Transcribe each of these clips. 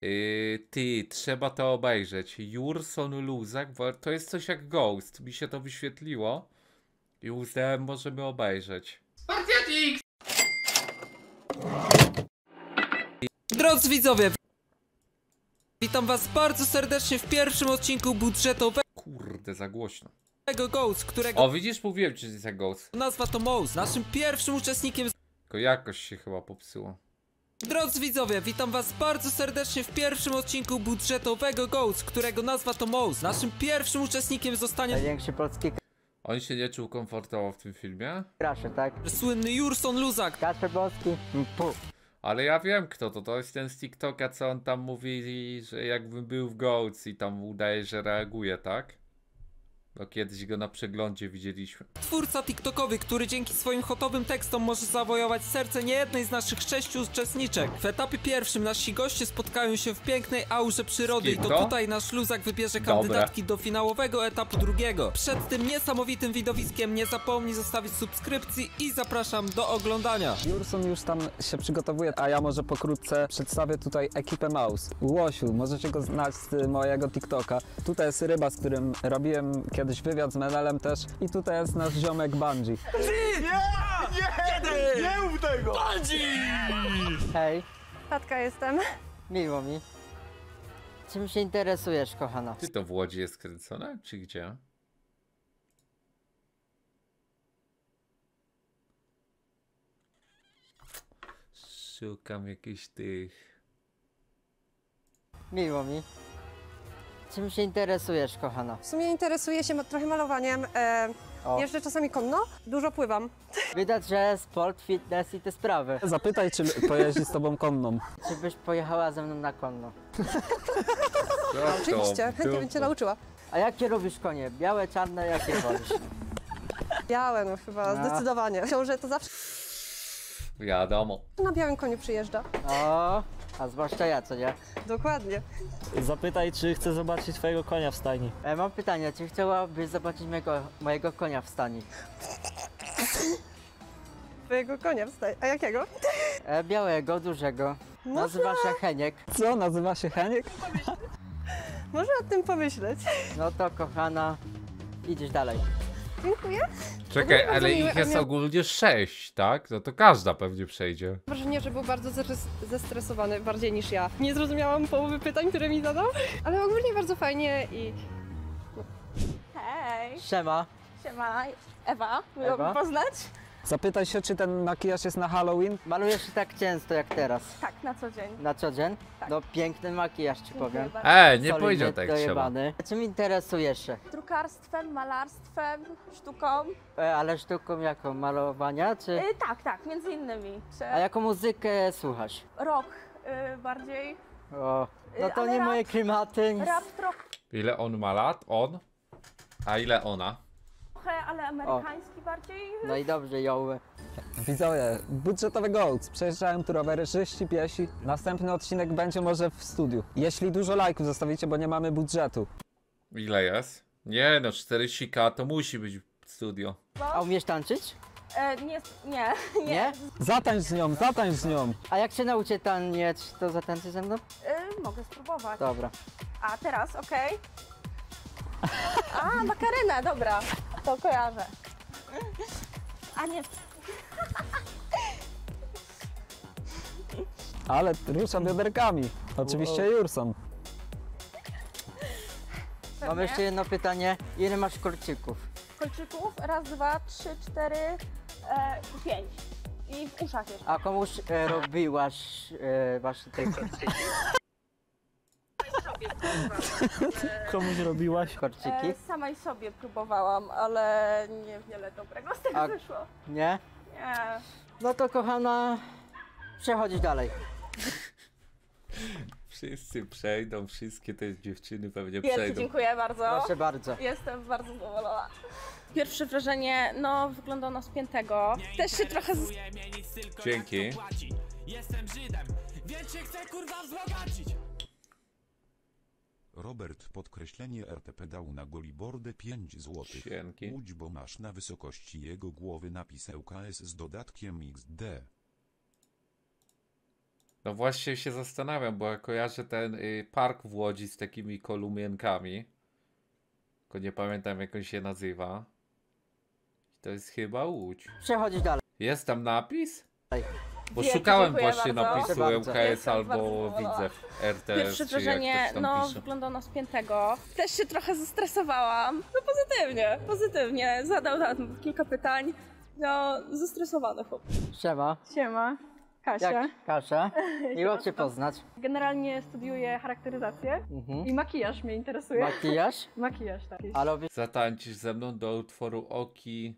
Ty, trzeba to obejrzeć. Jurson Luzak, bo to jest coś jak Ghost. Mi się to wyświetliło i uznałem, możemy obejrzeć. Drodzy widzowie, witam was bardzo serdecznie w pierwszym odcinku budżetowego Kurde, za głośno. Ghost, którego O, widzisz, mówiłem ci, że jest jak Ghost. nazwa to Mouse. Naszym pierwszym uczestnikiem... Tylko jakoś się chyba popsuło. Drodzy widzowie, witam was bardzo serdecznie w pierwszym odcinku budżetowego Ghost, którego nazwa to Mouse. Naszym pierwszym uczestnikiem zostanie Największy polski On się nie czuł komfortowo w tym filmie? crasher, tak? słynny Jurson Luzak. Kacper Boski. Ale ja wiem kto to. To jest ten z TikToka, co on tam mówi, że jakby był w Ghost i tam udaje, że reaguje, tak? No kiedyś go na przeglądzie widzieliśmy. Twórca TikTokowy, który dzięki swoim hotowym tekstom może zawojować serce niejednej z naszych 6 uczestniczek. W etapie pierwszym nasi goście spotkają się w pięknej aurze przyrody i to Skito? tutaj nasz Luzak wybierze Dobre. kandydatki do finałowego etapu drugiego. Przed tym niesamowitym widowiskiem nie zapomnij zostawić subskrypcji i zapraszam do oglądania. Jurson już tam się przygotowuje, a ja może pokrótce przedstawię tutaj ekipę Mouse. Łosiu, możecie go znać z mojego TikToka. Tutaj jest Ryba, z którym robiłem kiedyś wywiad z Menelem też. I tutaj jest nasz ziomek Bungie. Hej, Tatka jestem. miło mi. Czym się interesujesz, kochana? Ty to w Łodzi jest kręcone, czy gdzie? Szukam jakichś tych... Miło mi. Czym się interesujesz, kochana? W sumie interesuję się trochę malowaniem. O. Jeżdżę czasami konno, dużo pływam. Widać, że sport, fitness i te sprawy. Zapytaj, czy pojeździ z tobą konną. Czy byś pojechała ze mną na konno? Oczywiście, chętnie bym cię nauczyła. A jakie lubisz konie? Białe, czarne, jakie wolisz? Białe, no chyba, zdecydowanie. Książę to zawsze Wiadomo. na białym koniu przyjeżdża. O, a zwłaszcza ja, co nie? Dokładnie. Zapytaj, czy chcę zobaczyć twojego konia w stajni. Mam pytanie, czy chciałabyś zobaczyć mojego konia w stani? Twojego konia wstaje. A jakiego? Białego, dużego. Można, Nazywa się Heniek. Co, nazywa się Heniek? może o tym pomyśleć. No to, kochana, idziesz dalej. Dziękuję. Czekaj, bardzo ale miły, ich a jest miał- ogólnie 6, tak? No to każda pewnie przejdzie. Mam wrażenie, że był bardzo zestresowany, bardziej niż ja. Nie zrozumiałam połowy pytań, które mi zadał, ale ogólnie bardzo fajnie i... Hej, Siema. siema, Ewa, miło Ewa? mi poznać. Zapytaj się, czy ten makijaż jest na Halloween. Malujesz się tak często jak teraz? Tak, na co dzień. Na co dzień? Tak. No piękny makijaż ci powiem. bardzo. Nie Solidnie powiedział tak trzeba. dojebany. Czym interesujesz się? Drukarstwem, malarstwem, sztuką. Ale sztuką jaką? Malowania czy... Tak, między innymi. Czy A jaką muzykę słuchasz? rock bardziej, O, no to ale nie rap- moje klimaty. Nic. rap trochę, Ile on ma lat? On? A ile ona? ale amerykański bardziej. No i dobrze, ją. Widzowie, budżetowy Ghost. Przejeżdżają tu rowerzyści, piesi. Następny odcinek będzie może w studiu. Jeśli dużo lajków zostawicie, bo nie mamy budżetu. Ile jest? Nie no, 40K to musi być studio. A umiesz tańczyć? Nie. Nie? Zatańcz z nią, zatańcz z nią. A jak się nauczy taniec, to zatańczy ze mną? Mogę spróbować. Dobra. A teraz, okej. A, Makarena, dobra, to kojarzę. A nie, Ale rusza bioderkami. Oczywiście Jurson. Mam jeszcze jedno pytanie. Ile masz kolczyków? kolczyków, raz, dwa, trzy, cztery, pięć. I w uszach jeszcze. A komuś robiłaś właśnie te Komuś robiłaś? korczyki? Samej sobie próbowałam, ale niewiele dobrego z tego A- wyszło. Nie? Nie. No to kochana, przechodzić dalej. Wszyscy przejdą, wszystkie te dziewczyny pewnie Wielce przejdą. dziękuję bardzo. Proszę bardzo. Jestem bardzo zadowolona. Pierwsze wrażenie, no wygląda na spiętego. Też się trochę Dzięki. Robert podkreślenie RTP dał na Golibordę 5 złotych. Dzięki. Łódź, bo masz na wysokości jego głowy napis ŁKS z dodatkiem XD. No właśnie się zastanawiam, bo ja kojarzę ten park w Łodzi z takimi kolumienkami. Tylko nie pamiętam jak on się nazywa. To jest chyba Łódź. Przechodzić dalej. Jest tam napis? Bo Wielkie szukałem dziękuję właśnie bardzo. napisu Proszę bardzo. ŁKS Jestem bardzo albo zadowolona. Widzew RTS, Pierwsze czy jak wrażenie, ktoś tam no pisze. wyglądał na spiętego. Też się trochę zestresowałam. No pozytywnie. Zadał nam kilka pytań. No, zestresowany chłop. Siema. Siema, Kasia. Jak Kasia? Miło cię poznać. Generalnie studiuję charakteryzację i makijaż mnie interesuje. Makijaż? Makijaż, tak. A robisz Zatańczysz ze mną do utworu Oki...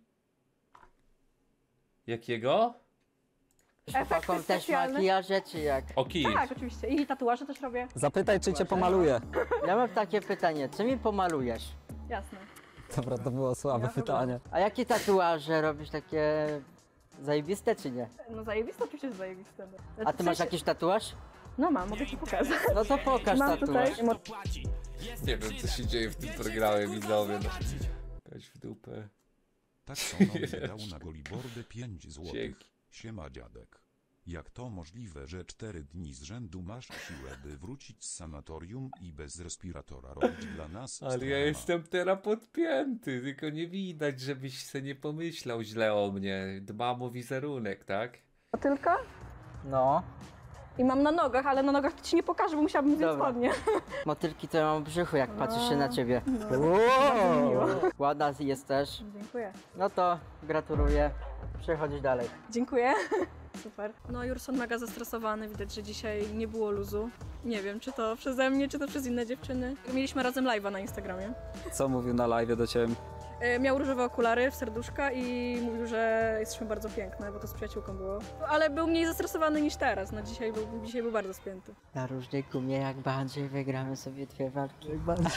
Jakiego? chłopakom też specjalne. makijaże, czy jak? Oki. Tak, oczywiście. I tatuaże też robię. Zapytaj, czy cię pomaluje. Ja mam takie pytanie, czy mi pomalujesz? Jasne. Dobra, to było słabe pytanie. A jakie tatuaże robisz takie zajebiste, czy nie? No zajebiste, oczywiście jest zajebiste. No. A ty masz jakiś tatuaż? No mam, mogę ci pokazać. No to pokaż Mam tatuaż. tutaj Nie wiem co się dzieje w tym programie, widzowie. No. Jakaś w dupę. Tak samo wydał na Golibordę 5 złotych. Dzięki. Siema dziadek. Jak to możliwe, że 4 dni z rzędu masz siłę, by wrócić z sanatorium i bez respiratora robić dla nas Ale ja strama? jestem teraz podpięty, tylko nie widać, żebyś se nie pomyślał źle o mnie. Dbam o wizerunek, tak? tylko No. i mam na nogach, ale na nogach ci nie pokażę, bo musiałabym zdjąć Dobra. spodnie. Motylki to ja mam w brzuchu, jak patrzę się na ciebie. miło. Ładna jesteś. Dziękuję. No to gratuluję. Przechodzić dalej. Dziękuję. Super. No Jurson mega zestresowany, widać, że dzisiaj nie było luzu. Nie wiem, czy to przeze mnie, czy to przez inne dziewczyny. Mieliśmy razem live'a na Instagramie. Co mówił na live do ciebie? Miał różowe okulary w serduszka i mówił, że jesteśmy bardzo piękne, bo to z przyjaciółką było. Ale był mniej zestresowany niż teraz, no dzisiaj był bardzo spięty. Na różnej gumie jak bandzie wygramy sobie 2 walki.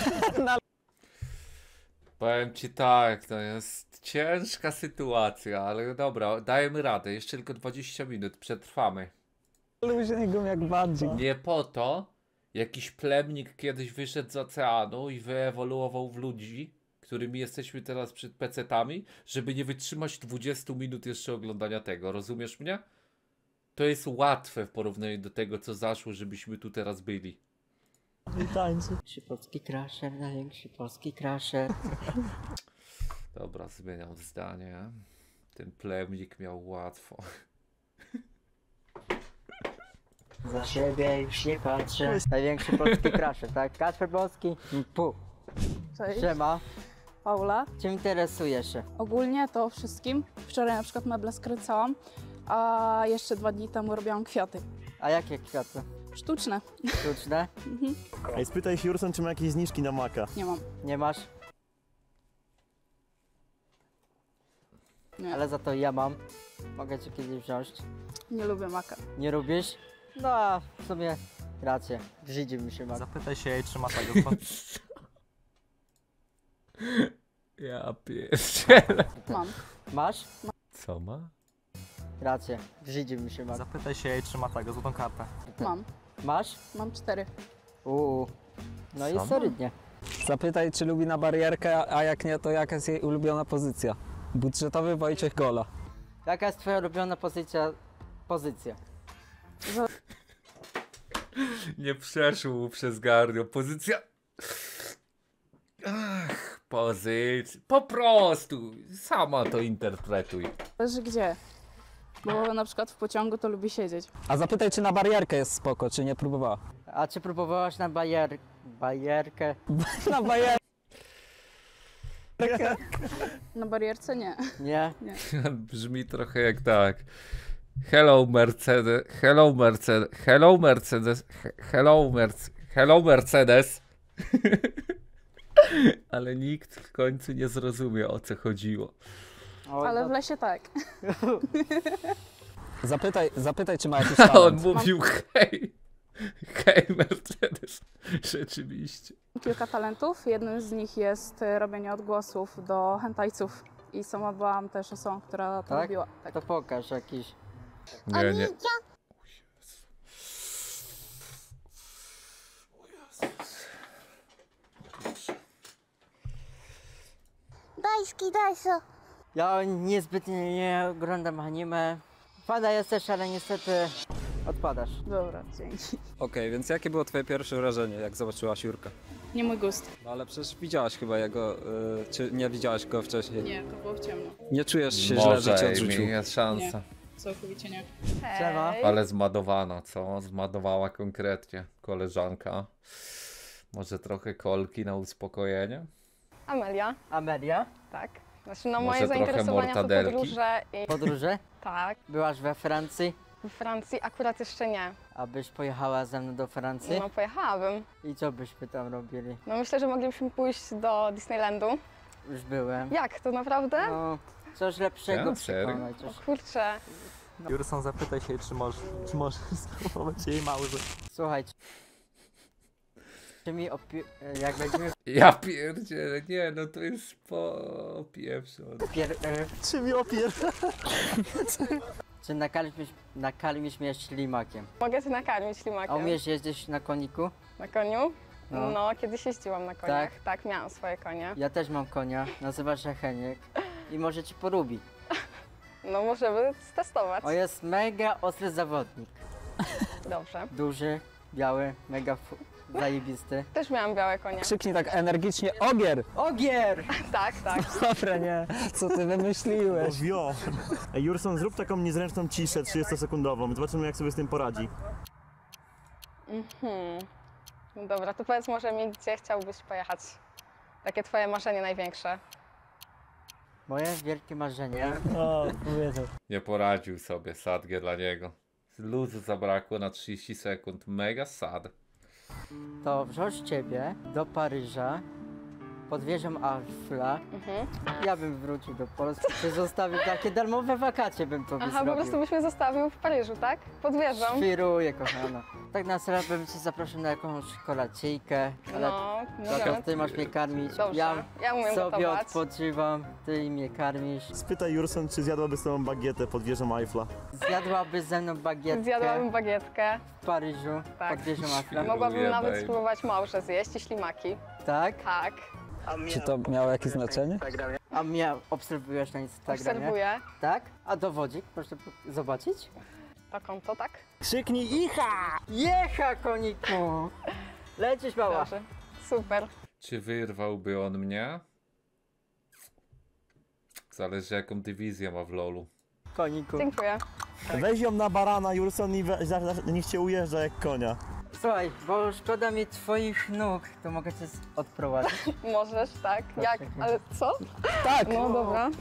Powiem ci tak, to jest ciężka sytuacja, ale dobra, dajemy radę. Jeszcze tylko 20 minut, przetrwamy. Luźny gum jak bardziej. Nie po to jakiś plemnik kiedyś wyszedł z oceanu i wyewoluował w ludzi, którymi jesteśmy teraz przed pecetami, żeby nie wytrzymać 20 minut jeszcze oglądania tego. Rozumiesz mnie? To jest łatwe w porównaniu do tego, co zaszło, żebyśmy tu teraz byli. Największy polski crasher, największy polski crasher. Dobra, zmieniam zdanie. Ten plemnik miał łatwo. Za siebie już nie patrzę. Największy polski crasher, tak? Kacper Boski. Pu. Cześć, Siema. Paula. Czym interesujesz się? Ogólnie to wszystkim. Wczoraj na przykład meble skręcałam, a jeszcze 2 dni temu robiłam kwiaty. A jakie kwiaty? Sztuczne. Sztuczne? Ej, spytaj się Jurson, czy ma jakieś zniżki na Maka. Nie mam. Nie masz? Nie. Ale za to ja mam. Mogę cię kiedyś wziąć. Nie lubię maka. Nie lubisz? No a w sumie rację. Brzydzi mi się mak. Zapytaj się jej, czy ma tego. Ja pierdzielę. Mam. Masz? Co ma? Rację. Brzydzi mi się mak. Zapytaj się jej, czy ma tego, złotą kartę. Mam. Masz? Mam 4. No i Sama? solidnie. Zapytaj, czy lubi na barierkę, a jak nie, to jaka jest jej ulubiona pozycja. Budżetowy Wojciech Gola. Jaka jest twoja ulubiona pozycja? Nie przeszło mu przez gardło. Pozycja... Ach, pozycja... Po prostu. Sama to interpretuj. Zależy gdzie. Bo na przykład w pociągu to lubi siedzieć. A zapytaj, czy na barierkę jest spoko, czy nie próbowała. A czy próbowałaś na barierkę? Na barierkę. Na barierce nie. Nie? Brzmi trochę jak tak. Hello Mercedes, hello Mercedes, hello Mercedes, hello Mercedes. Ale nikt w końcu nie zrozumie, o co chodziło. O, Ale no, w lesie tak. Zapytaj, czy ma jakiś A on talent. mówił hej, hej Mercedes. Rzeczywiście. Kilka talentów. Jednym z nich jest robienie odgłosów do hentajców. I sama byłam też osobą, która to Tak? robiła. Tak. to pokaż jakiś. Nie, nie. Ja niezbyt nie oglądam anime. Fana jesteś, ale niestety odpadasz. Dobra, dzięki. Okej, więc jakie było twoje pierwsze wrażenie, jak zobaczyłaś Jurka? Nie mój gust. No ale przecież widziałaś chyba jego, czy nie widziałaś go wcześniej? Nie, to było w ciemno. Nie czujesz się źle, że cię Może odrzucił? jest szansa. Całkowicie nie. Siema. Ale zmadowana, co? Zmadowała konkretnie koleżanka. Może trochę kolki na uspokojenie? Amelia, Amelia, tak. Znaczy, no Może moje trochę zainteresowania to mortadelki? podróże i podróże? tak. Byłaś we Francji? W Francji akurat jeszcze nie. Abyś pojechała ze mną do Francji? No pojechałabym. I co byśmy tam robili? No myślę, że moglibyśmy pójść do Disneylandu. Już byłem. Jak, to naprawdę? No, coś lepszego Ja? Serio? przekonać. O kurczę. Jurson, zapytaj się, czy możesz spróbować jej małże. Słuchaj, czy mi jak będziemy Ja pierdzielę, nie, no to jest popieprzone. Czy mi czy nakarmisz mnie ślimakiem? Mogę cię nakarmić A ślimakiem. umiesz jeździć na koniku? Na koniu? No. No, kiedyś jeździłam na koniach. Tak, miałam swoje konie. Ja też mam konia, nazywa się Heniek i może ci polubi. No możemy stestować. On jest mega ostry zawodnik. Dobrze. Duży, biały, mega zajebisty. Też miałam białe konie. Krzyknij tak energicznie, ogier! Ogier! Tak, tak. Dobra, nie, co ty wymyśliłeś? Wio. Ej, Jurson, zrób taką niezręczną ciszę 30-sekundową. Zobaczymy, jak sobie z tym poradzi. No dobra, to powiedz może mi, gdzie chciałbyś pojechać? Takie twoje marzenie największe. Moje wielkie marzenie. Nie poradził sobie, sadgie dla niego. Luzu zabrakło na 30 sekund, mega sad. To wziąć ciebie do Paryża, pod wieżą Eiffla. Ja bym wrócił do Polski, czy zostawił takie darmowe wakacje bym tobie Aha, po zrobił. prostu byś mnie zostawił w Paryżu, tak? Pod wieżą. Świruję, kochana. Tak na serio bym cię zaprosił na jakąś kolacyjkę, ale No, taka możemy. ty masz mnie karmić. Dobrze, ja umiem sobie gotować. odpoczywam, ty mnie karmisz. Spytaj Jurson, czy zjadłaby z tobą bagietę pod wieżą Eiffla. Zjadłabyś ze mną bagietkę Zjadłabym bagietkę. w Paryżu, Tak. pod wieżą Eiffla. Mogłabym nawet babe. spróbować małże zjeść i ślimaki. Tak? Tak, Czy to miało jakieś znaczenie? A mnie obserwujesz na Instagramie? obserwuję. Tak? A dowodzik, proszę zobaczyć. To konto, tak? Krzyknij icha! Jecha, koniku! Lecisz, mała. Dobrze. Super. Czy wyrwałby on mnie? Zależy jaką dywizję ma w LoLu. Koniku. Dziękuję. Weź ją na barana, Jurson, i niech cię ujeżdża jak konia. Słuchaj, bo szkoda mi twoich nóg, to mogę cię odprowadzić. Możesz, tak? Jak? Proszę. Ale co? Tak! No dobra.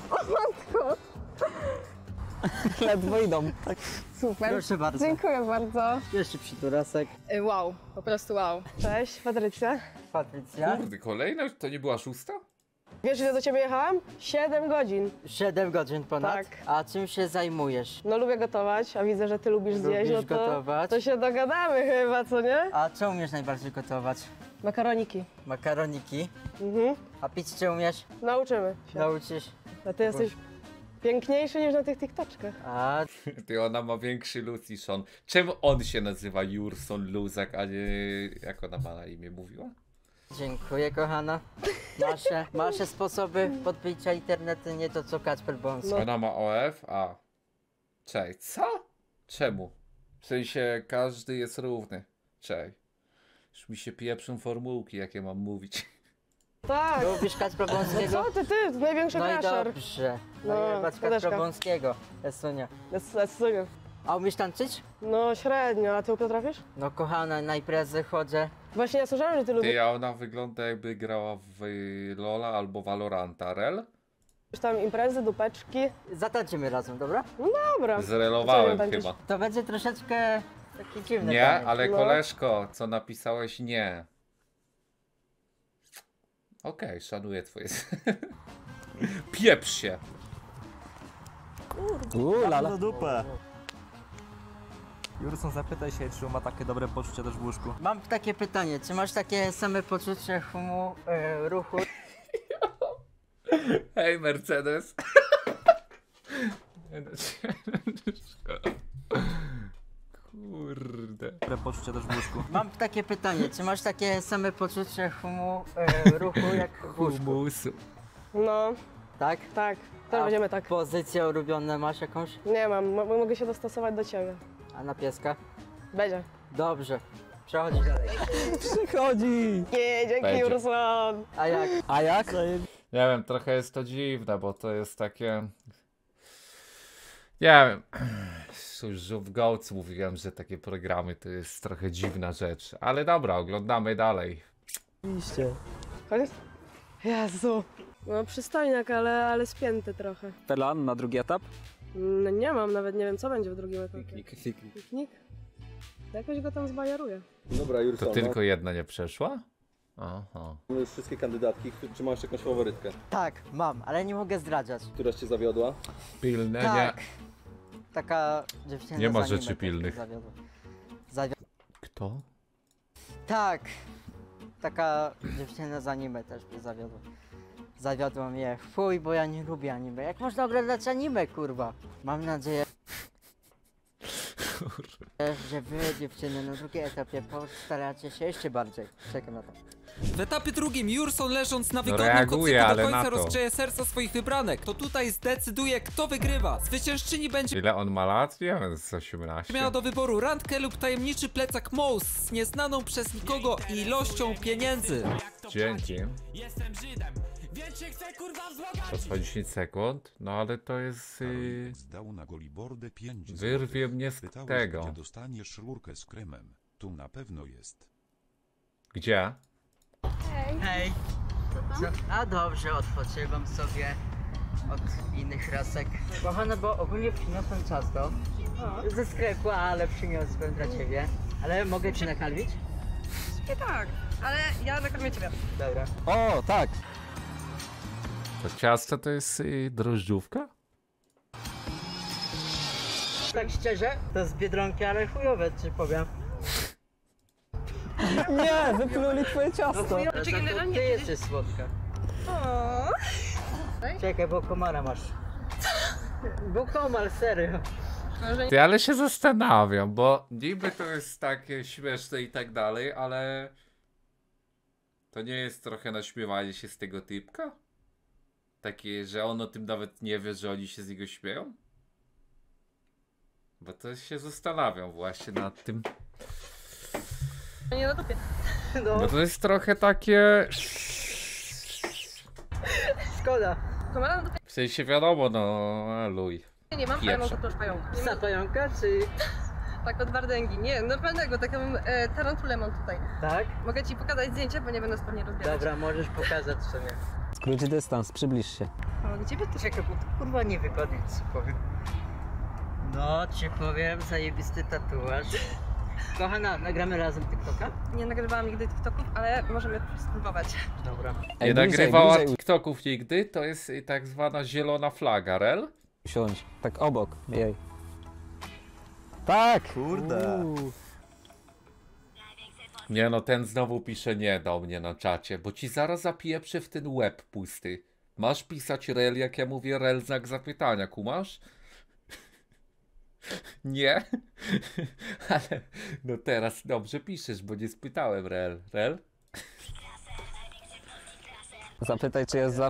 Ledwo idą. Super. Proszę bardzo. Dziękuję bardzo. Jeszcze przyturasek. Wow, po prostu wow. Cześć, Patrycja. Patrycja. Kurde, kolejna? To nie była szósta? Wiesz, ile do ciebie jechałam? 7 godzin. 7 godzin ponad. Tak. A czym się zajmujesz? No lubię gotować, a widzę, że ty lubisz zjeść, Lubisz no to, gotować? to się dogadamy chyba, co nie? A co umiesz najbardziej gotować? Makaroniki. Makaroniki. Mhm. A pić czy umiesz? Nauczymy się. Nauczysz? A ty jesteś piękniejszy niż na tych TikToczkach. A, Ty, ona ma większy luz niż on. Czemu on się nazywa Jurson Luzak, a nie... Jak ona ma na imię, mówiła? dziękuję, kochana. Masz sposoby podbicia internetu, nie to co Kacper Bąs. Ona ma OF? A. Czej, co? Czemu? W sensie każdy jest równy. Czej. Już mi się pieprzą formułki, jakie mam mówić. Tak. Lubisz Kacpra Bąskiego? Co ty? Największy No i crasher. dobrze. No, Najebać Kacpra Tadeszka. Bąskiego. Esunia. Esunia. A umiesz tańczyć? No średnio, a ty potrafisz? No kochana, na imprezy chodzę. Właśnie ja słyszałem, że ty lubisz Ty, a ona wygląda jakby grała w Lola albo Valoranta. Rel? tam imprezy, dupeczki. Zatańczymy razem, dobra? Dobra. Co Zrelowałem nie tańczysz? chyba. To będzie troszeczkę taki dziwny Nie, taniec. ale No. koleżko, co napisałeś nie. Okej, szanuję twoje... Pieprz się! Lala. Za dupę. Jurson, zapytaj się, czy ma takie dobre poczucie też w łóżku. Mam takie pytanie, czy masz takie same poczucie ruchu? Hej, Mercedes! Kurde. Dobre poczucie też w łóżku. Mam takie pytanie, czy masz takie same poczucie ruchu jak w łóżku? Humusu. No, Tak? tak. Teraz A będziemy tak. Pozycję ulubione masz jakąś? Nie mam, mogę się dostosować do ciebie. A na pieska? Będzie. Dobrze. Przechodzisz dalej. Przychodzi! Nie, dzięki Będzie. Jurson. A jak? A jak? Nie wiem, trochę jest to dziwne, bo to jest takie... Nie wiem, już w Goats mówiłem, że takie programy to jest trochę dziwna rzecz. Ale dobra, oglądamy dalej. Oczywiście. Koniec? Jezu. No przystojniak, ale spięty trochę. Plan na drugi etap? No nie mam, nawet nie wiem co będzie w drugim etapie. Piknik. Piknik? Jakoś go tam zbajaruję. Dobra, To Jurson, tylko jedna nie przeszła? Aha. mamy już wszystkie kandydatki. Czy masz jakąś faworytkę? Tak, mam, ale nie mogę zdradzać. Któraś cię zawiodła? Pilne, Tak. nie. Taka dziewczyna Nie ma z anime rzeczy też pilnych. mnie zawiodła. Kto? Tak. Taka dziewczyna z anime też mnie zawiodła. Zawiodła mnie. Fuj, bo ja nie lubię anime. Jak można oglądać anime, kurwa? Mam nadzieję, że wy, dziewczyny, na drugim etapie postaracie się jeszcze bardziej. Czekam na to. W etapie drugim Jurson leżąc na wygodnym reaguje, kocyku do ale końca na to. rozgrzeje serca swoich wybranek. To tutaj zdecyduje, kto wygrywa. Zwyciężczyni będzie Ile on ma lat? Nie wiem, z 18. miała do wyboru randkę lub tajemniczy plecak Mouse z nieznaną przez nikogo ilością pieniędzy. Dzięki. To 10 sekund, no ale to jest... Karol zdał na Golibordę 5 Wyrwie mnie z Pytałeś, tego. gdzie dostaniesz rurkę z kremem. Tu na pewno jest. Gdzie? Hej. A dobrze, odpoczywam sobie od innych rasek. Kochana, bo ogólnie przyniosłem ciasto ze sklepu, ale przyniosłem dla ciebie. Ale mogę ci nakarmić? Nie tak, ale ja nakarmię ciebie. Dobra. O, tak! To ciasto to jest drożdżówka? Tak szczerze, to z Biedronki, ale chujowe, ci powiem. Nie, wypluli twoje ciasto. Za to ty jesteś słodka. Czekaj, bo komara masz. Bo komar, serio. Ty, ale się zastanawiam, bo niby to jest takie śmieszne i tak dalej, ale... To nie jest trochę naśmiewanie się z tego typka? Takie, że on o tym nawet nie wie, że oni się z niego śmieją? Bo to się zastanawiam właśnie nad tym. Nie na topie. Bo to jest trochę takie... Szkoda. Komara na topie W sensie wiadomo, no, luj. nie mam, ale mam Pieprze. też pająka. Psa pająka, czy... Tak od Wardęgi. Nie, normalnego, taką tarantulę mam tutaj. Tak? Mogę ci pokazać zdjęcie, bo nie będę pewnie rozbierać. Dobra, możesz pokazać sobie. Skróć dystans, przybliż się. O, gdzie by to się... Czekaj, bo to kurwa nie wygodnie ci powiem. No, ci powiem, zajebisty tatuaż. Kochana, nagramy razem TikToka? Nie nagrywałam nigdy TikToków, ale możemy spróbować. Dobra. Nie bliżej, nagrywała bliżej TikToków nigdy, to jest tak zwana zielona flaga, rel? usiądź. Tak obok jej. Tak! Kurde. Nie no, ten znowu pisze nie do mnie na czacie, bo ci zaraz zapieprzę w ten łeb pusty. Masz pisać rel, jak ja mówię rel, znak zapytania, kumasz? Nie? Ale no teraz dobrze piszesz, bo nie spytałem rel. Rel? Zapytaj, czy jest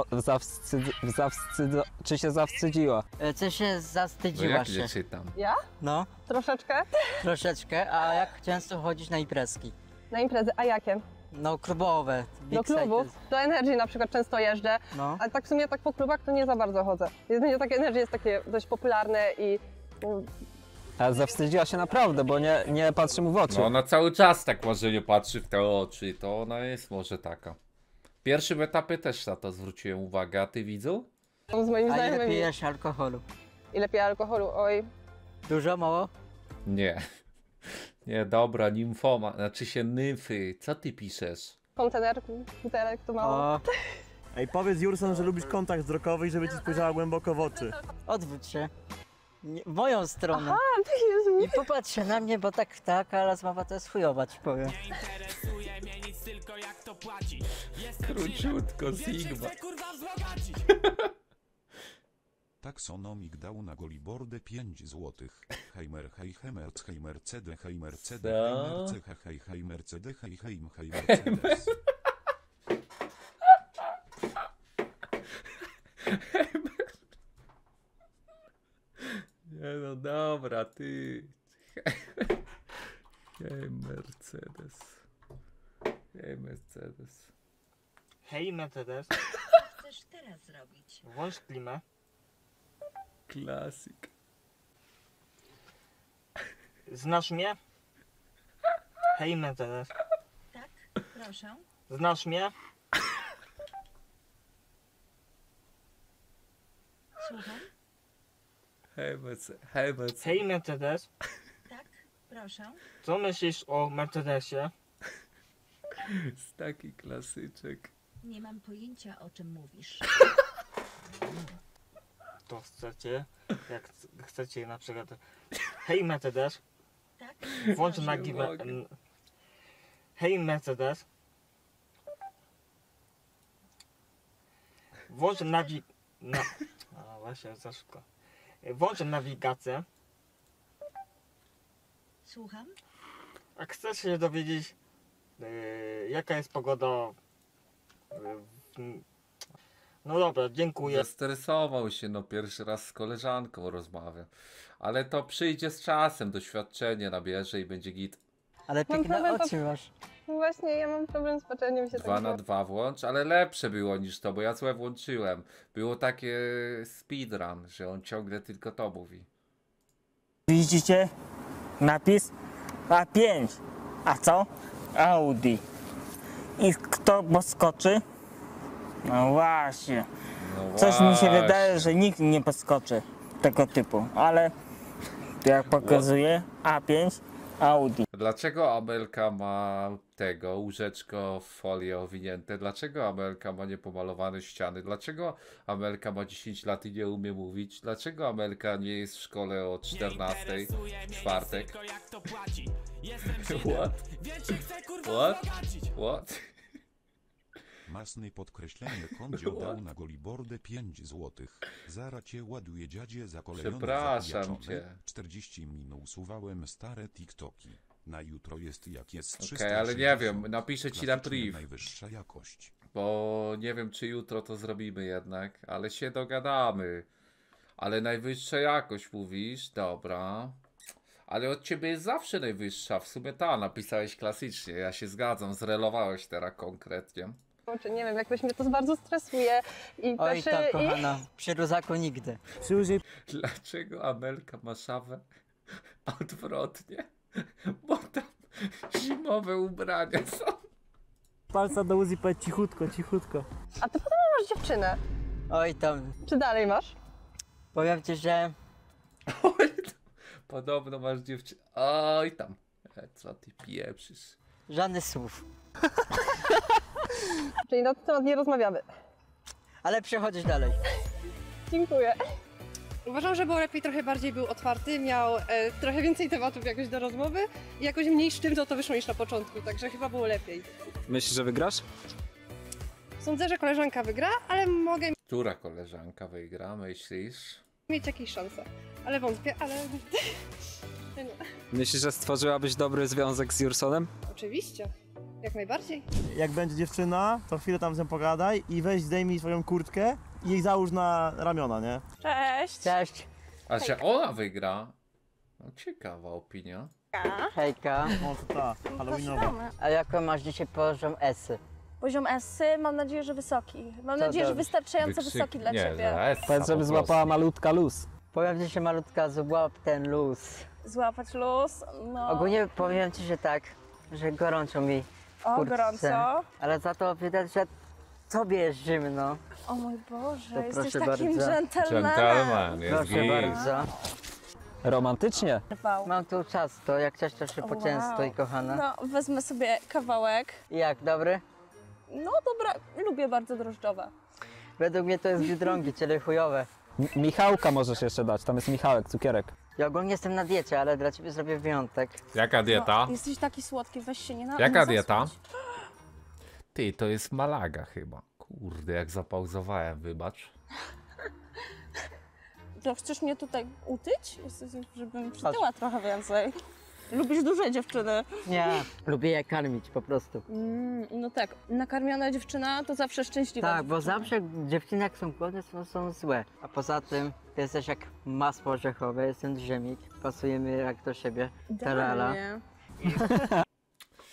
czy się zawstydziła. Czy się No zawstydziłaś jak się? nie czytam? Ja? No, Troszeczkę. troszeczkę. A jak często chodzisz na imprezki? Na imprezy, a jakie? No, klubowe. Do Big klubów. Cycles. Do Energy na przykład często jeżdżę, No. ale tak w sumie tak po klubach to nie za bardzo chodzę. Jedynie takie Energy jest takie dość popularne i Ale zawstydziła się naprawdę, bo nie patrzy mu w oczy. No ona cały czas tak może nie patrzy w te oczy, to ona jest może taka. W pierwszym etapie też na to zwróciłem uwagę, a ty widzu? z moimi A ile znajomymi. pijesz alkoholu? Ile piję alkoholu? Oj. Dużo, mało? Nie. Nie, dobra, nimfoma, znaczy się nymfy. Co ty piszesz? Kontener, butelek to mało. O, Ej, powiedz Jurson, że lubisz kontakt wzrokowy i żeby ci spojrzała głęboko w oczy. odwróć się. Nie, w moją stronę. A, to jest Nie popatrz się na mnie, bo tak, a rozmowa to jest chujowa, ci powiem. Króciutko, Sigma. Taksonomik dał na Golibordę 5 złotych. Heimer hej hemerc hej mercede hej mercede Co? hej merce hej hej mercede hej hej hej mercedes. Nie no dobra, ty. Mercedes. Hej, Mercedes. Hej, Mercedes. Co chcesz teraz zrobić? Włącz klimę. Klasyk. Znasz mnie? Hej, Mercedes. Tak, proszę. Znasz mnie? Słucham? Hej, Mercedes. Hej, Mercedes. Hej, Mercedes. Tak, proszę. Co myślisz o Mercedesie? Jest taki klasyczek. Nie mam pojęcia, o czym mówisz. To chcecie? Jak chcecie na przykład... Hej, Mercedes. Tak, Włącz proszę. nagiwę... Hej, Mercedes. Włącz A właśnie, za szybko. Włącz nawigację. Słucham? A chcesz się dowiedzieć, jaka jest pogoda... No dobra, dziękuję. Zestresował się, no pierwszy raz z koleżanką rozmawia. Ale to przyjdzie z czasem, doświadczenie nabierze i będzie git. Ale Mam piękne problem oczy masz. No właśnie, ja mam problem z paczeniem się 2 na 2 włącz, ale lepsze było niż to, bo ja złe włączyłem. Było takie speedrun, że on ciągle tylko to mówi. Widzicie napis A5. A co? Audi. I kto poskoczy? No właśnie. No Coś mi się właśnie. wydaje, że nikt nie poskoczy tego typu, ale jak pokazuje A5 Audi. Dlaczego Amelka ma tego łóżeczko w folię owinięte? Dlaczego Amelka ma niepomalowane ściany? Dlaczego Amelka ma 10 lat i nie umie mówić? Dlaczego Amelka nie jest w szkole o 14 w czwartek? What? What? What? Masne podkreślenie kondzio dał na golibordę 5 złotych. Zara cię ładuje dziadzie za kolejną Przepraszam cię. 40 minut usuwałem stare TikToki. Na jutro jest jak jest 360. Okej, ale nie wiem, napiszę ci na Klasyczny, priv. Najwyższa jakość. Bo nie wiem, czy jutro to zrobimy jednak, ale się dogadamy. Ale najwyższa jakość mówisz, dobra. Ale od ciebie jest zawsze najwyższa, w sumie ta, napisałeś klasycznie, ja się zgadzam, zrelowałeś teraz konkretnie. Czy nie wiem, jakoś mnie to bardzo stresuje i Oj też... tak, kochana, przy Ruzaku nigdy. Dlaczego Amelka ma szafę odwrotnie? Bo tam zimowe ubrania są. Palca do Uzi, powiedz cichutko, cichutko. A ty podobno masz dziewczynę. Oj tam, Czy dalej masz? powiem ci, że Podobno masz dziewczynę. Oj tam. Co ty pieprzysz? żadnych słów. Czyli na ten temat nie rozmawiamy. Ale przechodzisz dalej. Dziękuję. Uważam, że było lepiej, trochę bardziej był otwarty, miał trochę więcej tematów jakoś do rozmowy i jakoś mniej sztywno to wyszło niż na początku, także chyba było lepiej. Myślisz, że wygrasz? Sądzę, że koleżanka wygra, ale mogę Która koleżanka wygra, myślisz? mieć jakieś szanse. Ale wątpię, ale... nie. Myślisz, że stworzyłabyś dobry związek z Jursonem? Oczywiście, jak najbardziej. Jak będzie dziewczyna, to chwilę tam z nią pogadaj i weź zdejmij swoją kurtkę i jej załóż na ramiona, nie? Cześć! Cześć. A że ona wygra? No, ciekawa opinia. Hejka. O, to ta, halloweenowa. A jaką masz dzisiaj poziom esy? Poziom S-y, mam nadzieję, że wysoki. Mam To nadzieję, że dobrze. wystarczająco wysoki dla ciebie. Powiedz, żeby złapała malutka luz. Powiem ci, że malutka złap ten luz. Złapać luz, no. Ogólnie powiem ci, że tak, że gorąco mi w O, kurtce. gorąco. Ale za to widać, że tobie jest zimno. O mój Boże, To jesteś proszę takim bardzo. dżentelmenem. Proszę bardzo. Romantycznie. Mam tu ciasto, jak chcesz to się poczęstuj, kochana. No, wezmę sobie kawałek. Jak, dobry? No dobra, lubię bardzo drożdżowe. Według mnie to jest Biedronki, czyli chujowe. Michałka możesz jeszcze dać, tam jest Michałek, cukierek. Ja ogólnie jestem na diecie, ale dla ciebie zrobię wyjątek. Jaka dieta? No, jesteś taki słodki, weź się nie na. Jaka nie dieta? zasłoń. Ty, to jest Malaga chyba. Kurde, jak zapauzowałem, wybacz. To chcesz mnie tutaj utyć? Żebym przytyła trochę więcej. Lubisz duże dziewczyny. Nie, lubię je karmić po prostu. No tak, nakarmiona dziewczyna to zawsze szczęśliwa Tak, bo dziewczyna. zawsze dziewczyny jak są głodne, są złe. A poza tym, ty jesteś jak masło orzechowe, jestem drzemik, pasujemy jak do siebie. Tarala. Idealnie.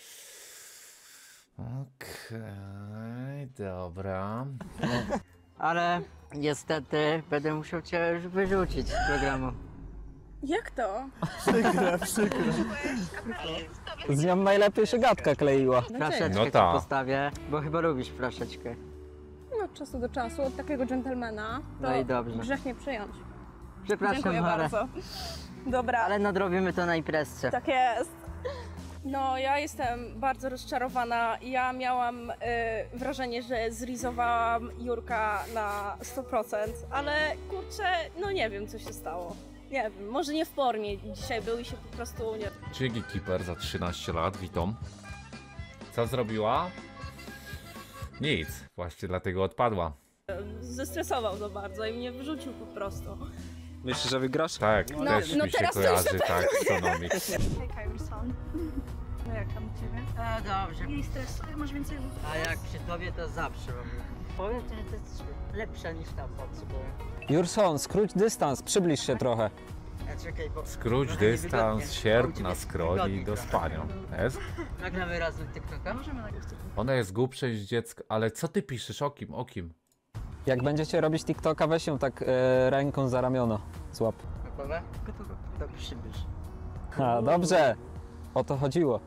Okej, dobra. Ale niestety będę musiał cię już wyrzucić z programu. Jak to? Przykre. Z nią najlepiej się gadka kleiła. Flaszeczkę No ci ta. postawię, bo chyba lubisz flaszeczkę. No od czasu do czasu, od takiego dżentelmena, to No i dobrze. grzech nie przyjąć. Przepraszam, Dziękuję ale, bardzo. Dobra. ale nadrobimy to na imprezce. Tak jest. No, ja jestem bardzo rozczarowana. Ja miałam wrażenie, że zrizowałam Jurka na 100%, ale kurczę, no nie wiem, co się stało. Nie wiem, może nie w formie dzisiaj był i się po prostu nie... Dzięki Keeper za 13 lat, witam. Co zrobiła? Nic, właśnie dlatego odpadła. Zestresował za bardzo i mnie wyrzucił po prostu. Myślisz, że wygrasz? Tak, No, też no mi się teraz to już kojarzy, na tak, pewno z Sonomik. Hejka, Jurson. No jak tam u ciebie? Dobrze. Mniej stresu, masz więcej ruchu. A jak przy tobie to zawsze robię. Powiem ci, że to jest lepsze niż tam potrzebuję. Jurson, skróć dystans, przybliż się trochę. Czekaj, bo Skróć trochę dystans, niewygodnie. sierp Mam na ciebie skroni wygodniej do trochę. spania. Jest? Nagramy razem TikToka? Możemy nagrać TikToka. Ona jest głupsza niż dziecko, ale co ty piszesz? O kim? O kim? Jak będziecie robić TikToka, weź ją tak ręką za ramiona. Złap. Gotowe? Gotowe. To przybysz. A, dobrze. O to chodziło.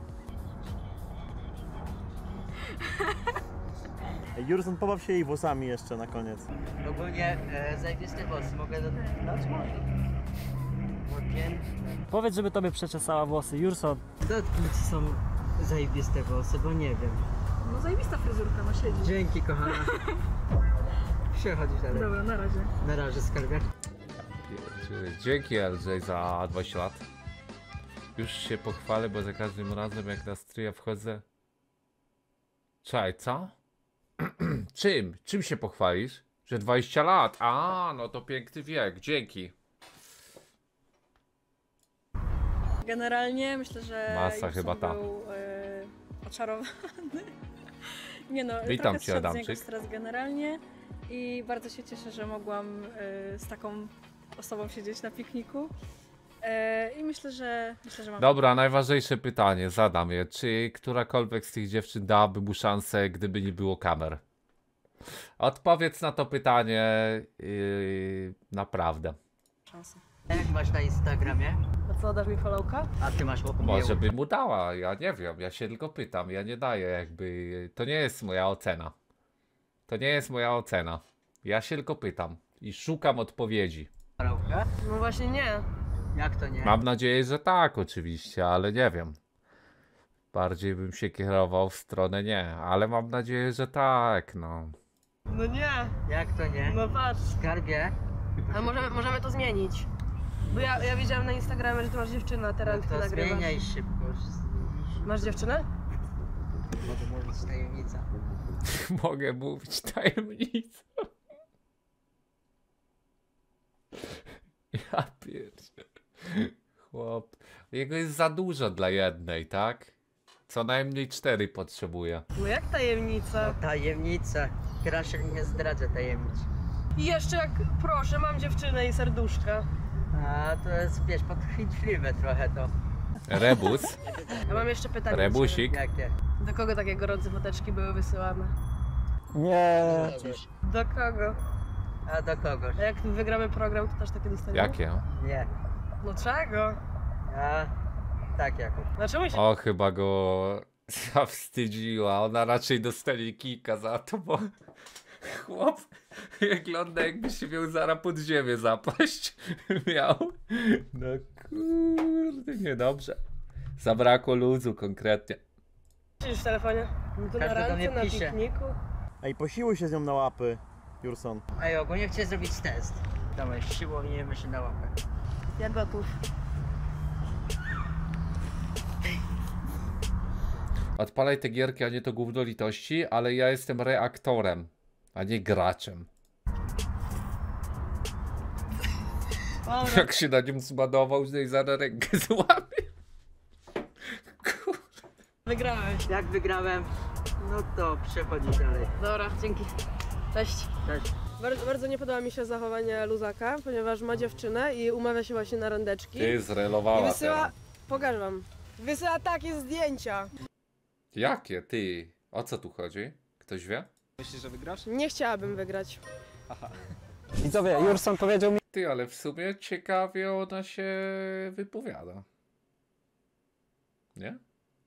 Jurson, pobaw się jej włosami jeszcze na koniec. Ogólnie zajebiste włosy. Mogę dodać? Powiedz, żeby tobie przeczesała włosy, Jurson. Dotknij są zajebiste włosy, bo nie wiem. No zajebista fryzurka, no siedzi. Dzięki, kochana. Przechodzisz dalej. Dobra, na razie. Na razie, skarbie. Dzięki LJ za 20 lat. Już się pochwalę, bo za każdym razem jak na stryja wchodzę... Czekaj, co? Czym? Czym się pochwalisz? Że 20 lat? A, no to piękny wiek, dzięki. Generalnie myślę, że Masa Jurson chyba ta. był oczarowany. Nie no, Witam trochę cię, zszedł z niego Adamczyk. stres generalnie i bardzo się cieszę, że mogłam z taką osobą siedzieć na pikniku. I myślę, że mam... Dobra, najważniejsze pytanie, zadam je. Czy którakolwiek z tych dziewczyn dałaby mu szansę, gdyby nie było kamer? Odpowiedz na to pytanie naprawdę. Szansę. Jak masz na Instagramie? A co, dasz mi followka? A ty masz Może by mu dała, ja nie wiem, ja się tylko pytam, ja nie daję jakby, to nie jest moja ocena. To nie jest moja ocena. Ja się tylko pytam i szukam odpowiedzi. No właśnie nie. Jak to nie? Mam nadzieję, że tak oczywiście, ale nie wiem. Bardziej bym się kierował w stronę nie, ale mam nadzieję, że tak, no. No nie. Jak to nie? No patrz. Skarbie? A możemy to zmienić. Bo ja widziałam na Instagramie, że ty masz dziewczynę, a teraz ty To nagrywasz. zmieniaj szybko. Masz dziewczynę? Mogę mówić tajemnica. Mogę mówić tajemnicę. Ja pierdzielę. Chłop. Jego jest za dużo dla jednej, tak? Co najmniej 4 potrzebuje. No jak tajemnica? No, tajemnica. Kraszer nie zdradza tajemnic. I jeszcze jak, proszę, mam dziewczynę i serduszka. A to jest, wiesz, podchwytliwe trochę to. Rebus. Ja mam jeszcze pytanie. Rebusik. Jakie? Do kogo takie gorące foteczki były wysyłane? Nie. Do kogo? A do kogoś? A jak wygramy program, to też takie dostaniemy? Jakie? Nie. No czego? A tak jakoś. Dlaczego się... O, chyba go zawstydziła. Ona raczej dostanie kilka za to, bo chłop wygląda jakby się miał zaraz pod ziemię zapaść. Miał. No kurde, niedobrze. Zabrakło luzu konkretnie. Siedzisz w telefonie? No to na Każdy do mnie randce, na pisze. pikniku. Ej, posiłuj się z nią na łapy, Jurson. Ej, ogólnie chcę zrobić test. Dawaj, siłowniemy się na łapę. Ja gotów. Odpalaj te gierki, a nie to gówno litości, ale ja jestem reaktorem, a nie graczem. Dobra. Jak się na nim zbanował, że jej zaraz rękę złapie. Wygrałeś. Jak wygrałem, no to przechodzi dalej. Dobra, dzięki. Cześć. Cześć. Bardzo nie podoba mi się zachowanie luzaka, ponieważ ma dziewczynę i umawia się właśnie na randeczki. Ty zrelowała I wysyła, teraz. pokażę wam, wysyła takie zdjęcia. Jakie ty? O co tu chodzi? Ktoś wie? Myślisz, że wygrasz? Nie chciałabym wygrać. Aha. Widzowie, Jurson powiedział mi... Ty, ale w sumie ciekawie ona się wypowiada. Nie?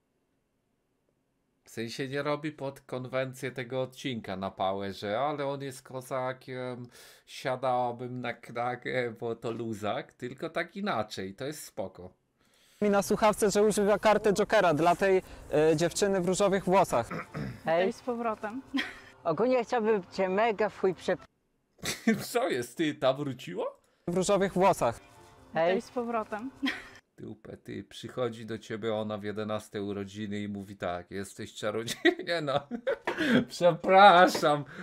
W sensie nie robi pod konwencję tego odcinka na pałę, że ale on jest kozakiem, siadałabym na knagę, bo to luzak, tylko tak inaczej, to jest spoko. mi na słuchawce, że używa karty Jokera dla tej dziewczyny w różowych włosach. Hej. Z powrotem. Ogólnie chciałbym cię mega w chuj Co jest, ty, ta wróciła? W różowych włosach. Hej. Z powrotem. Dupę, ty, przychodzi do ciebie ona w 11 urodziny i mówi tak, jesteś czarodziejem, nie no, przepraszam,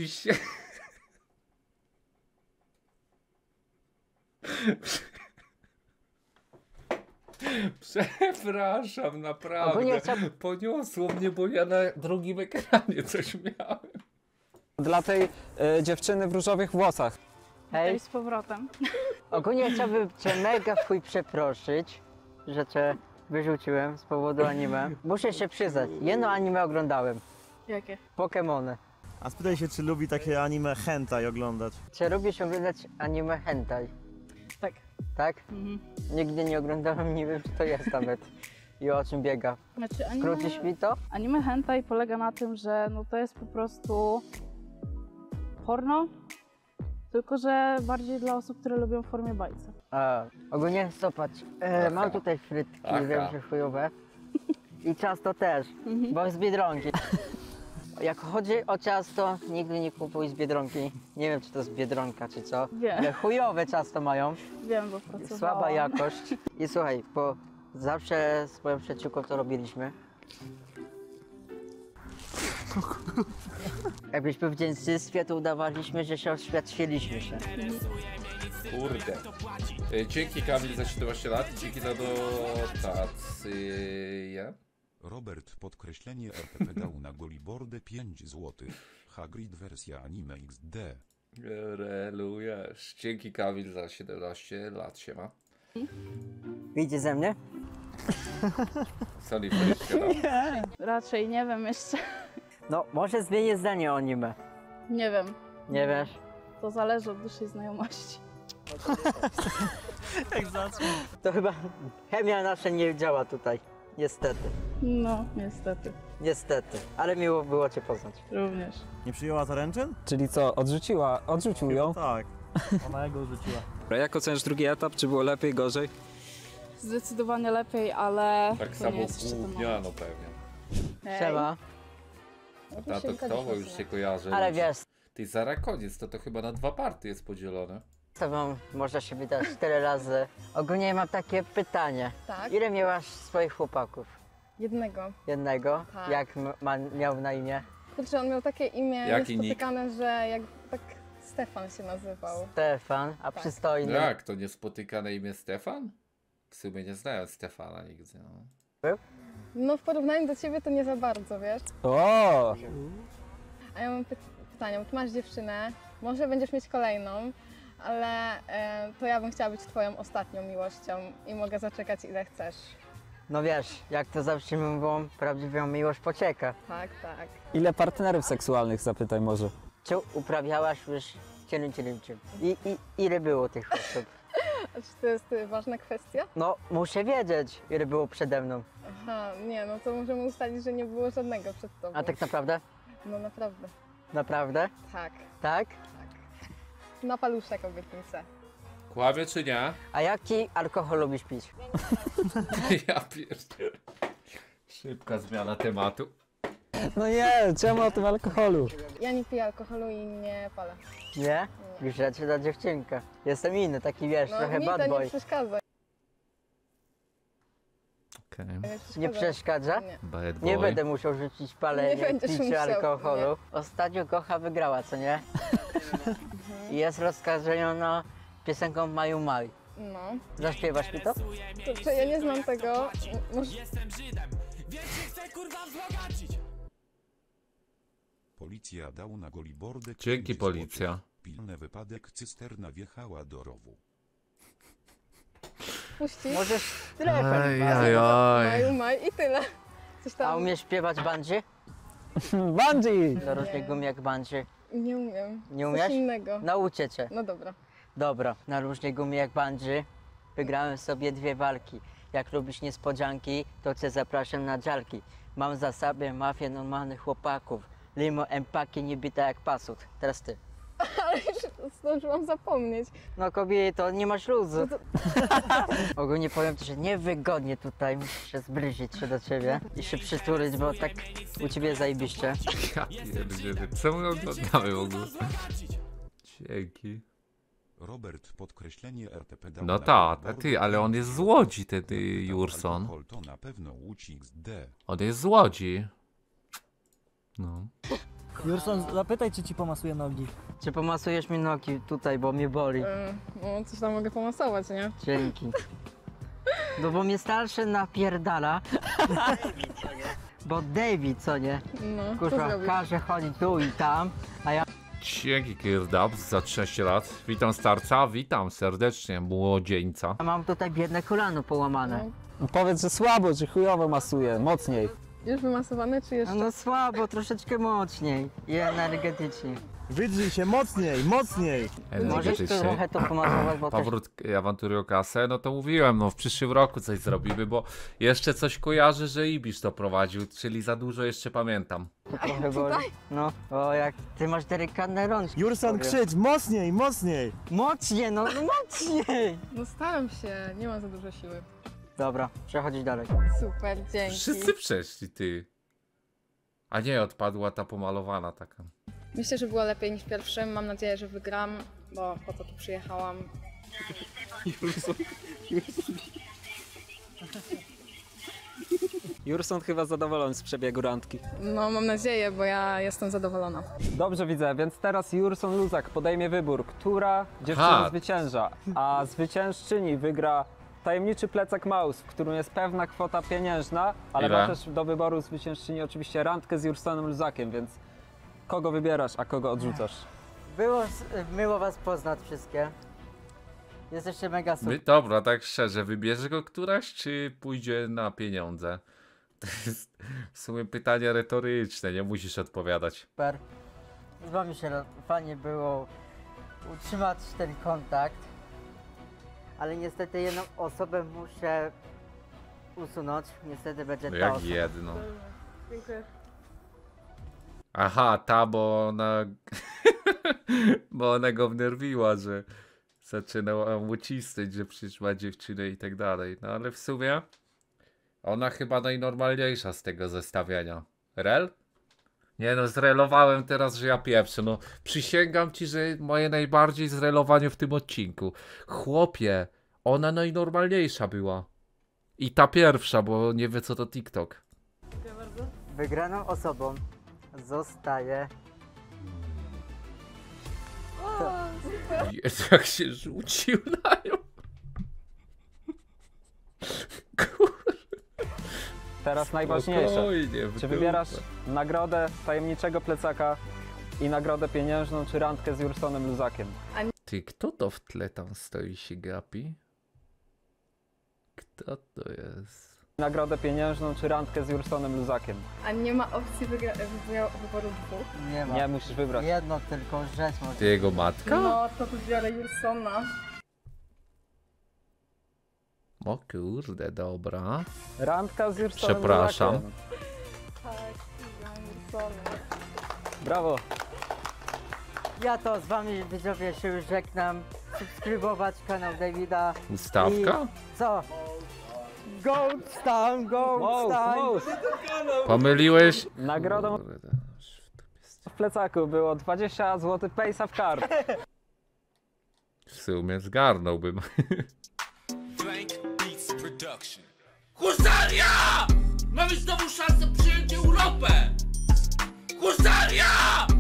Przepraszam, naprawdę, poniosło mnie, bo ja na drugim ekranie coś miałem. Dla tej dziewczyny w różowych włosach. Hej. Z powrotem. Ogólnie chciałbym cię mega w chuj przeprosić, że cię wyrzuciłem z powodu anime. Muszę się przyznać, jedno anime oglądałem. Jakie? Pokemony. A spytaj się, czy lubi takie anime hentai oglądać. Czy lubisz oglądać anime hentai? Tak. Tak? Nigdy nie oglądałem, nie wiem, czy to jest nawet i o czym biega. Znaczy, Skrócisz mi to? Anime hentai polega na tym, że no to jest po prostu porno, tylko że bardziej dla osób, które lubią w formie bajce. A, ogólnie zobacz, mam tutaj frytki, wiem, że chujowe. I ciasto też, bo z Biedronki. Jak chodzi o ciasto, nigdy nie kupuj z Biedronki. Nie wiem, czy to jest Biedronka, czy co. Wiem. Ale chujowe ciasto mają. Wiem, bo pracowałam. Słaba jakość. I słuchaj, bo zawsze z moją przyjaciółką to robiliśmy. Jakbyśmy w dzieciństwie, to udawaliśmy, że się oświadczyliśmy się. Kurde. Dzięki Kamil za 17 lat, dzięki za dotację. Robert podkreślenie RPP dał na Golibordę 5 zł. Hagrid wersja anime XD. Relujesz. Dzięki Kamil za 17 lat, siema. Wyjdzie ze mnie? Soli frytkę dał. Nie. Raczej nie wiem jeszcze. No, może zmienię zdanie o anime. Nie wiem. Nie wiesz? To zależy od dłuższej znajomości. To chyba chemia nasza nie działa tutaj. Niestety. No, niestety. Niestety. Ale miło było cię poznać. Również. Nie przyjęła zaręczyn? Czyli co, odrzucił ją? Tak. Ona go odrzuciła. Jak oceniasz drugi etap? Czy było lepiej, gorzej? Zdecydowanie lepiej, ale Tak to samo nie jest jeszcze ten moment. gówniano pewnie. Siema. A to kto już się kojarzy? Ale wiesz. Ty, Zara koniec, to chyba na 2 partie jest podzielone. To wam można się wydać 4 razy. Ogólnie mam takie pytanie. Tak. Ile miałaś swoich chłopaków? Jednego. Jednego? Tak. Jak miał na imię? Kurczę, on miał takie imię Jaki niespotykane, że jak tak Stefan się nazywał. Stefan, a Tak. przystojny? Jak, to niespotykane imię Stefan? W sumie nie znałem Stefana nigdy. No. No w porównaniu do ciebie to nie za bardzo, wiesz? O! A ja mam pytanie, bo ty masz dziewczynę, może będziesz mieć kolejną, ale to ja bym chciała być twoją ostatnią miłością i mogę zaczekać ile chcesz. No wiesz, jak to zawsze mówią, prawdziwą miłość pocieka. Tak, tak. Ile partnerów seksualnych, zapytaj może. Czy uprawiałaś już cielęciem? I ile było tych osób? A czy to jest ważna kwestia? No, muszę wiedzieć, ile było przede mną. Aha, nie, no to możemy ustalić, że nie było żadnego przed tobą. A tak naprawdę? No naprawdę. Naprawdę? Tak. Tak? Na paluszek obietnicę. Kłamie czy nie? A jaki alkohol lubisz pić? Ja pierdzielę. Szybka zmiana tematu. No nie, czemu o tym alkoholu? Ja nie piję alkoholu i nie palę. Nie? Piszę cię na dziewczynkę. Jestem inny, taki wiesz, No trochę mi bad to boy. nie przeszkadza. Okay. Nie przeszkadza? Nie. Bad Nie boy. będę musiał rzucić palenie, Nie będziesz picie musiał, alkoholu. Ostatnio Gocha wygrała, co nie? I jest rozkażona piosenką Maju Maj. No. Zaśpiewasz mi to? Kurczę, ja nie znam tego. Może... Policja dał na Golibordę Dzięki 5 policja. złotych. Pilny wypadek, cysterna wjechała do rowu. Puścisz? Możesz telefon. Ajajaj. Maju, maj i tyle. Coś A tam... umiesz śpiewać bandzi? Bungee! Na różnych gum jak bungee. Nie umiem. Nie umiesz? Coś innego. Nauczę cię. No dobra. Dobra, na różnej gumie jak bungee wygrałem sobie 2 walki. Jak lubisz niespodzianki, to cię zapraszam na dżalki. Mam za sobie mafię normalnych chłopaków. Limo, empaki, nie bita jak pasut. Teraz ty. Ale już zdążyłam zapomnieć. No kobieto, nie masz luzu. Ogólnie powiem ci, że niewygodnie tutaj. Muszę się zbliżyć się do ciebie i się przytulić, bo tak u ciebie zajebiście. Ja pierdzielę, co my oglądamy w ogóle? Dzięki. Robert, podkreślenie RTP. No tak, ty, ale on jest z Łodzi, ten Jurson. To na pewno Łódź XD. On jest z Łodzi. No. Jurson, zapytaj, czy ci pomasuje nogi. Czy pomasujesz mi nogi tutaj, bo mnie boli? No coś tam mogę pomasować, nie? Dzięki. No bo mnie starszy napierdala. Bo David, co nie? No, co Kurwa, zrobisz? każe chodzić tu i tam, a ja... Dzięki Kirdabs za 13 lat. Witam starca, witam serdecznie młodzieńca. Mam tutaj biedne kolano połamane. Powiedz, że słabo, że chujowo masuje, mocniej. Już wymasowane, czy jeszcze? No słabo, troszeczkę mocniej i energetycznie. Wydrzyj się mocniej, mocniej. Możesz trochę to pomasować, bo też... Powrót awantury o kasę, no to mówiłem, no w przyszłym roku coś zrobimy, bo jeszcze coś kojarzę, że Ibisz to prowadził, czyli za dużo jeszcze pamiętam. To trochę boli. No, o jak ty masz delikatne rączki. Jurson, krzycz, mocniej, mocniej. Mocniej, no mocniej. No staram się, nie mam za dużo siły. Dobra, przechodzić dalej. Super, dzięki. Wszyscy przeszli, ty. A nie, odpadła ta pomalowana taka. Myślę, że było lepiej niż pierwszym. Mam nadzieję, że wygram, bo po to tu przyjechałam. Jurson chyba zadowolony z przebiegu randki. No mam nadzieję, bo ja jestem zadowolona. Dobrze widzę, więc teraz Jurson Luzak podejmie wybór, która dziewczyna zwycięża, a zwyciężczyni wygra tajemniczy plecak Maus, w którym jest pewna kwota pieniężna, ale Ile? ma też do wyboru zwyciężczyni oczywiście randkę z Jursonem Luzakiem, więc kogo wybierasz, a kogo odrzucasz? Było miło was poznać wszystkie. Jesteście mega super. Dobra, tak szczerze, wybierze go któraś, czy pójdzie na pieniądze? To jest w sumie pytanie retoryczne, nie musisz odpowiadać. Super. Z wami się fajnie było utrzymać ten kontakt. Ale niestety jedną osobę muszę usunąć. Niestety będzie No ta jak osoba. jedno. Dziękuję. Aha, ta, bo ona... bo ona go wnerwiła, że zaczynała mu cisnąć, że przecież ma dziewczynę i tak dalej. No ale w sumie ona chyba najnormalniejsza z tego zestawienia. Rel? Nie no, zrelowałem teraz, że ja pieprzę. No, przysięgam ci, że moje najbardziej zrelowanie w tym odcinku. Chłopie, ona najnormalniejsza była. I ta pierwsza, bo nie wie co to TikTok. Dziękuję bardzo. Wygraną osobą zostaje... Jezu, jak się rzucił na nią. Teraz najważniejsze. Spokojnie, Czy wybierasz nagrodę tajemniczego plecaka i nagrodę pieniężną, czy randkę z Jursonem Luzakiem? Ty, kto to w tle tam stoi, się gapi? Kto to jest? Nagrodę pieniężną, czy randkę z Jursonem Luzakiem? A nie ma opcji wyboru dwóch? Nie ma. Nie, musisz wybrać. Jedno tylko rzecz może. Ty jego matka? No to wybiorę Jursona. O kurde, dobra. Randka z Jursonem Przepraszam. Luzakiem. Tak, Jursona. Brawo. Ja to z wami widzowie się już żegnam. Subskrybować kanał Davida. Ustawka? I co? Goat Town, Goat Town. Pomyliłeś? Nagrodą w plecaku było 20 zł Paysa w card. W sumie zgarnąłbym. Husaria! Mamy znowu szansę przyjąć Europę! Husaria!